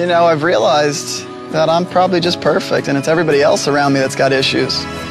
You know, I've realized that I'm probably just perfect and it's everybody else around me that's got issues.